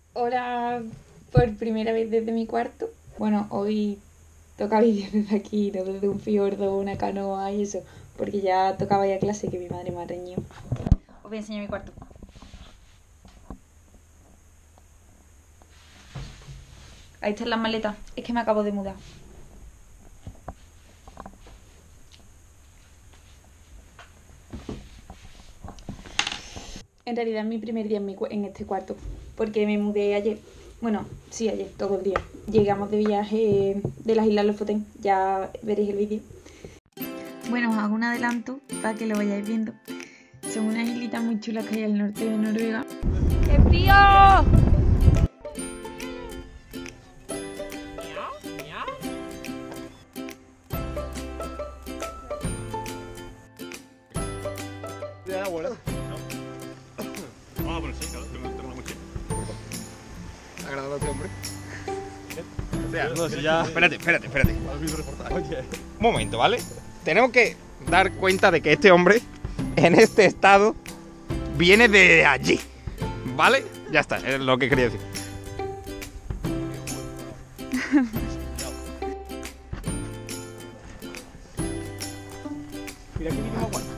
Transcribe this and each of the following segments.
Hola, por primera vez desde mi cuarto. Bueno, hoy toca vídeo desde aquí, no desde un fiordo, una canoa y eso, porque ya tocaba ya clase que mi madre me ha reñido. Os voy a enseñar mi cuarto. Ahí están las maletas, es que me acabo de mudar. En realidad es mi primer día en este cuarto, porque me mudé ayer. Bueno, sí, ayer, todo el día. Llegamos de viaje de las Islas Lofoten, ya veréis el vídeo. Bueno, os hago un adelanto para que lo vayáis viendo. Son unas islitas muy chulas que hay al norte de Noruega. ¡Qué frío! ¿De la abuela? Ah, bueno, sí, claro, tengo una mochila. Agradable a este hombre. O sea, No, si ya... espérate. ¿Has visto el reportaje? Oye. Un momento, ¿vale? Tenemos que dar cuenta de que este hombre, en este estado, viene de allí. ¿Vale? Ya está, es lo que quería decir. Mira que viene agua.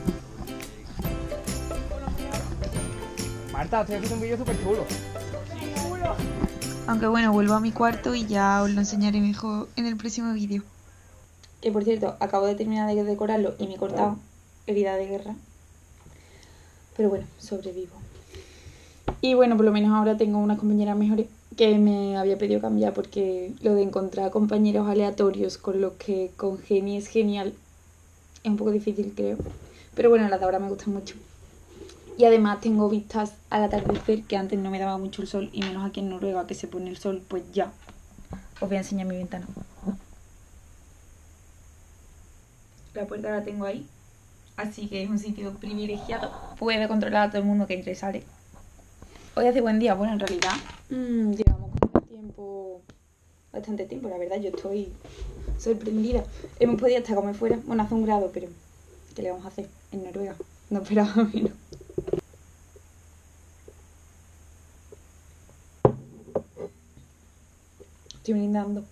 Marta, estoy haciendo un vídeo súper chulo. Aunque bueno, vuelvo a mi cuarto y ya os lo enseñaré mejor en el próximo vídeo. Que por cierto, acabo de terminar de decorarlo y me he cortado, herida de guerra. Pero bueno, sobrevivo. Y bueno, por lo menos ahora tengo unas compañeras mejores que me había pedido cambiar porque lo de encontrar compañeros aleatorios con los que congenie es genial. Es un poco difícil, creo. Pero bueno, las de ahora me gustan mucho. Y además tengo vistas al atardecer, que antes no me daba mucho el sol, y menos aquí en Noruega que se pone el sol, pues ya. Os voy a enseñar mi ventana. La puerta la tengo ahí, así que es un sitio privilegiado. Puedo controlar a todo el mundo que entre y sale. Hoy hace buen día, bueno, en realidad llevamos con tiempo, bastante tiempo, la verdad, yo estoy sorprendida. Hemos podido hasta comer fuera, bueno, hace 1 grado, pero ¿qué le vamos a hacer en Noruega? No esperaba menos. Estoy brindando.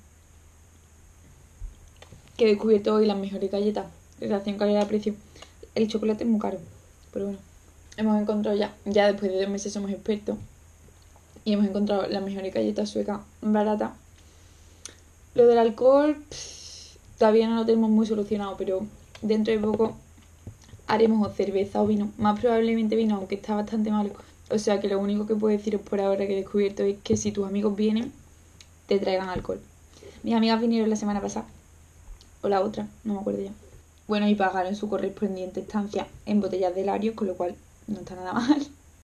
Que he descubierto hoy las mejores galletas. Relación calidad-precio. El chocolate es muy caro, pero bueno. Hemos encontrado ya después de 2 meses somos expertos. Y hemos encontrado las mejores galletas suecas baratas. Lo del alcohol todavía no lo tenemos muy solucionado, pero dentro de poco haremos o cerveza o vino. Más probablemente vino, aunque está bastante malo. O sea que lo único que puedo deciros por ahora que he descubierto es que si tus amigos vienen, te traigan alcohol. Mis amigas vinieron la semana pasada. O la otra, no me acuerdo ya. Bueno, y pagaron su correspondiente estancia en botellas de Larios, con lo cual no está nada mal.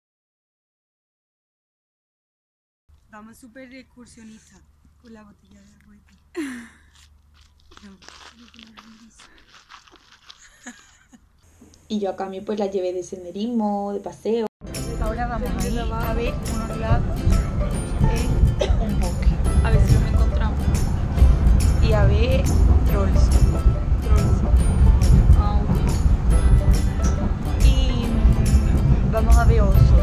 Vamos súper excursionistas con la botella de agüita. Y yo a cambio pues la llevé de senderismo, de paseo. Ahora vamos a ir a ver unos lagos en un bosque. A ver si los encontramos. Y a ver trolls. Y vamos a ver osos.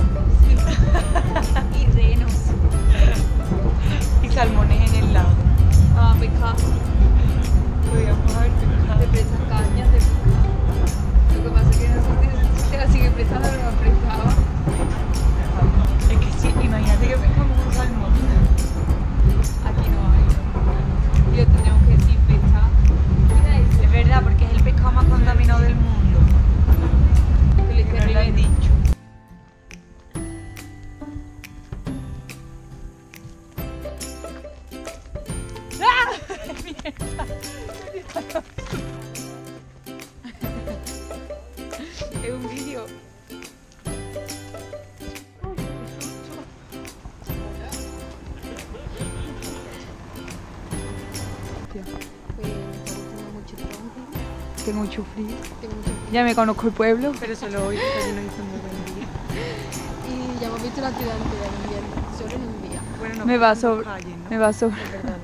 Y renos. Y salmones en el lago. Vamos a pescar. Podríamos haber pescado. Te prestan cañas de pescar. Lo que pasa es que nosotros se la sigue prestando, pero no prestaba. Es que sí, imagínate que pescamos un salmón. Aquí no hay. Y lo tendríamos que desinfectar. Mira ese. Es verdad, porque es el pescado más contaminado del mundo. Que No lo he dicho. Es un vídeo. Tengo mucho frío. Ya me conozco el pueblo. Pero solo hoy, porque no hizo muy buen día. Y ya hemos visto la ciudad entera en invierno, solo en un día. Bueno, no, Me va a por sobrar. calle, ¿no? Me va a sobrar. Es verdad.